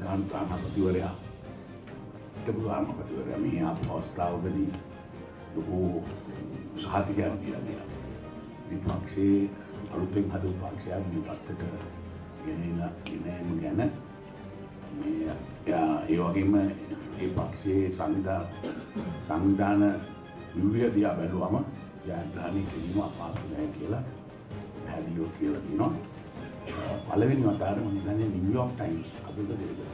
ගාන්තානාපතිවරයා ප්‍රධානමන්ත්‍රීවරයා මේ අවස්ථාවකදී ලොකු සහතිකයක් දීලා තියෙනවා. විපක්ෂයේ අලුතෙන් හදපු පක්ෂයක් මේ පැත්තට ගෙනෙලා ඉනේම ගැන මේ ඒ වගේම මේ පක්ෂයේ සංවිධාන යුරිය දිහා බැලුවම ජයග්‍රහණය කිරීම අපහසු නැහැ කියලා පැහැදිලිව කියලා තියෙනවා. පළවෙනි වතාවට මම හිතන්නේ නිව්යෝර්ක් ටයිම්ස් අදට දෙනවා.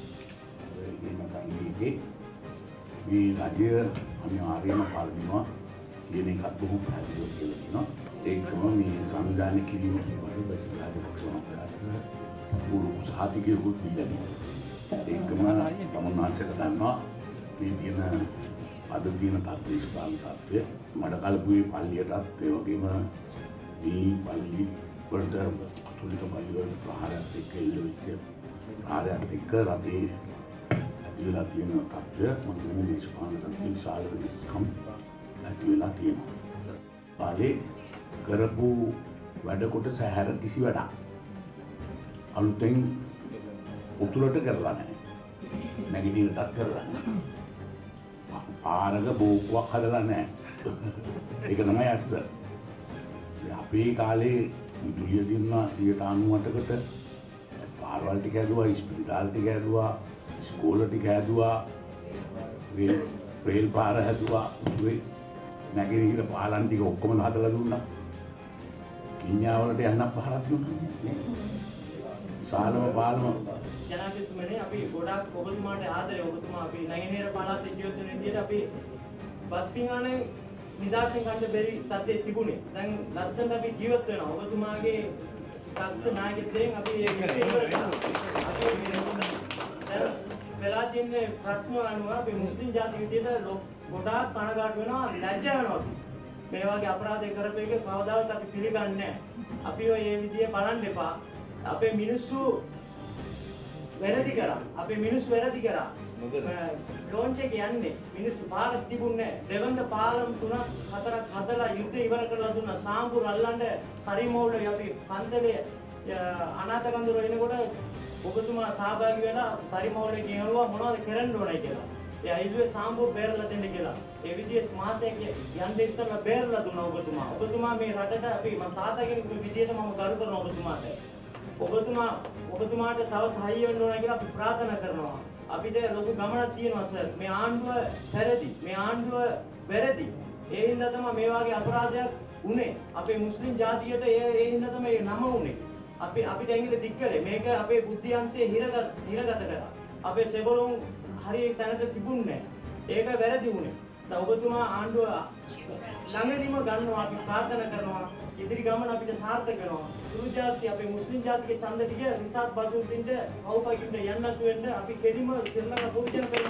මේ රාජ්‍ය අනිවාර්යයෙන්ම පාලනය කියන එකත් බොහෝ පැහැදිලිව කියලා තියෙනවා. ඒකම මේ සංවිධානය කිරීම පිළිබඳව බැසි රාජපක්ෂ පුරු සහතිකයකුත් දීලා තියෙනවා. ඒකම තමුන්වහන්සේට දන්නවා මේ තියෙන අද තියෙන දේශපාලන තත්ත්වය මඩකලපුවේ පල්ලියටත් ඒ වගේම මේ පල්ලි වලට කතෝලික පල්ලි වලට ප්‍රහාරයක් එක්ක ඉල්ලුවෙච්ච ප්‍රහාරයක් එක්ක රටේ ඇතිවෙලා තියෙන තත්ත්වය මොන දේශපාලන තත්ත්වයේ විශාල වෙනස්කම් ඇතිවෙලා තියෙනවා. පාලේ කරපු වැඩ කොට සැහැර කිසි වැඩක් අලුතෙන් උතුරට කරලා නැහැ. නැගිටිනටත් කරලා නැහැ. පාරක බෝක්කුවක් හදලා නැහැ. ඒක තමයි ඇත්ත. අපේ කාලේ විදුලිය දින්නා 98%කට පාරවල් ටික ඇදුවා, ස්පිරිතාල ටික ඇදුවා, ස්කෝල ටික ඇදුවා, රේල් පාර හැදුවා, නැගෙනහිර පාලම් ටික ඔක්කොම හදලා දුන්නා. කිඤ්ඤා වලට යන්න පාරක් දුන්නා. සාලම පාලම ජනාධිපතිතුමනි අපි ගොඩක් ඔබතුමාට ආදරේ. ඔබතුමා අපි නැගෙනහිර පළාතේ ජීවත් වෙන විදිහට අපි බත්තිංගානේ නිදාසෙන් ගන්න බැරි තත්ත්වයේ තිබුණේ. දැන් ලස්සනට අපි ජීවත් වෙනවා. ඔබතුමාගේ දක්ෂ නායකත්වයෙන් අපි වෙලා තියෙන ප්‍රශ්න අනුව අපි මුස්ලිම් ජාතික විදිහට ගොඩාක් කනගාටු වෙනවා, ලැජ්ජා වෙනවා. මේ වගේ අපරාධ කරපු එක කවදාවත් අපි පිළිගන්නේ නැහැ. අපි ඔය මේ විදිහේ බලන්න එපා. අපේ මිනිස්සු වැරදි කරා. අපේ මිනිස්සු වැරදි කරා. ලොන්ච් එක යන්නේ මිනිස්සු පාරක් තිබුණේ නැහැ. දෙවන්ද පාලම් 3-4ක් හදලා යුද්ධ ඉවර කරලා දුන්නා. සාම්පුර අල්ලන්න පරිමෝවල අපි පන්තලේ අනාථ කඳුර එනකොට ඔබතුමා සහභාගී වෙලා පරිමෝවලේ කියනවා මොනවද කරන්න ඕනයි කියලා. ඒ අයිදුවේ සාම්පුර බේරලා දෙන්න කියලා. ඒ විදිහේ මාසයක් යන්න ඉස්සෙල්ලා බේරලා දුන්නා ඔබතුමා. ඔබතුමා මේ රටට අපි මම තාත්තගෙන් විදිහට මම ගරු කරනවා ඔබතුමාට. ඔබතුමාට තවත් හයිය වෙන්න ඕන කියලා අපි ප්‍රාර්ථනා කරනවා. අපිට ලොකු ගමනක් තියෙනවා සර්. මේ ආණ්ඩුව පැරදි. මේ ආණ්ඩුව වැරදි. ඒ හින්දා තමයි මේ වගේ අපරාධයක් උනේ. අපේ මුස්ලිම් ජාතියට ඒ හින්දා තමයි නම උනේ. අපිට ඇඟිලි දික් කළේ. මේක අපේ බුද්ධියංශයේ හිරගත කරා. අපේ සෙබළුන් හරිය තැනට තිබුණේ නැහැ. ඒක වැරදි උනේ. දැන් ඔබතුමා ආණ්ඩුව ළඟදීම ගන්නවා අපි ප්‍රාර්ථනා කරනවා. ඉදිරි ගමන අපිට සාර්ථක වෙනවා. සුළු ජාති අපේ මුස්ලිම් ජාතිකේ ඡන්ද ටික රිසාත් බදුල්ලින්ට කවුපකින්ට යන්නත් වෙන්න අපි කෙලිම ශ්‍රී ලංකා පොදු ජන